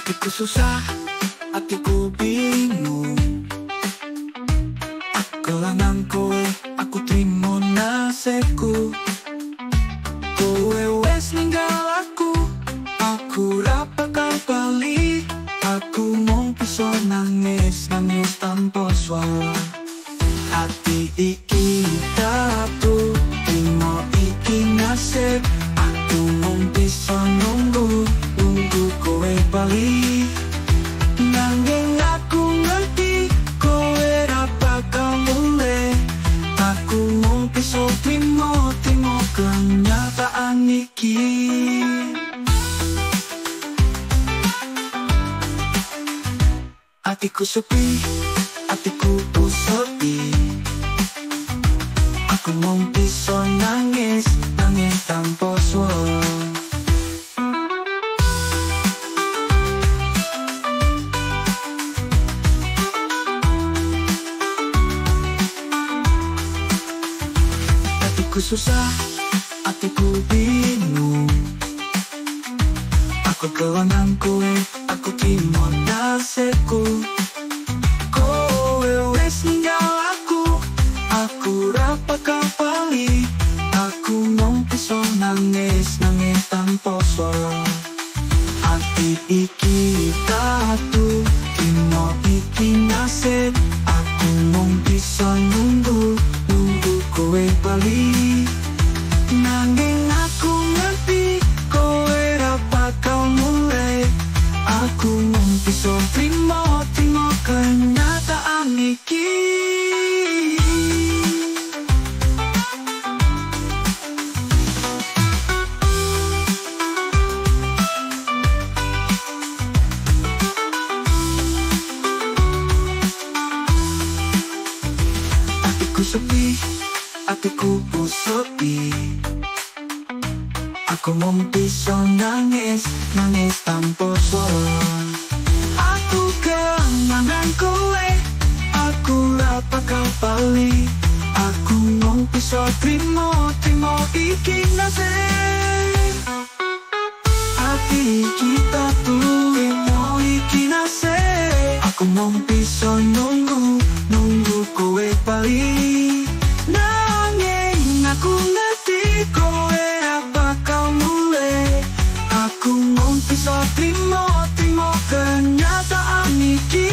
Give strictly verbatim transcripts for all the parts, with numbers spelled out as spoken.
Hatiku susah, hatiku bingung. Kelangan kowe, aku trimo nasibku. Kowe wes ninggal aku, aku ra bakal bali. Aku mung bisa nangis, nangis tanpa suara. Hati iki tatu, trimo iki nasib. Aku mung bisa nunggu, nunggu kowe bali. Nanging aku ngerti kowe ra bakal mulih. Aku mung bisa trimo, trimo kenyataan iki. Hatiku sepi, hatiku sepi. Aku mung bisa nangis, nangis tanpa suara. Hatiku susah, hatiku bingung. Aku kelangan kowe, aku trimo nasibku. Kowe wes ninggal aku, aku ra bakal bali. Aku mung bisa nangis, nangis tanpa suara. Hati iki tatu, trimo iki nasib. Aku mung bisa nunggu, nunggu kowe bali. Nanging aku ngerti kowe ra bakal mulih. Aku mung bisa trimo, trimo kenyataan iki. Hatiku sepi, hatiku sepi. Aku mung bisa nangis, nangis tanpa suara. Aku kelangan kowe, aku ra bakal bali. Aku mung bisa trimo, trimo iki nasib. Hati iki tatu, trimo iki nasib. Aku mung bisa nunggu, nunggu kowe bali. Nanging aku ngerti kowe ra bakal mulih. Aku mung bisa trimo, trimo kenyataan iki.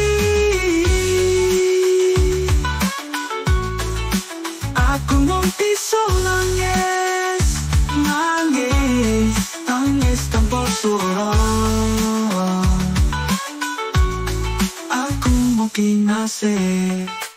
Aku mung bisa nangis, nangis, nangis tanpa suara. Aku mungkin nasib.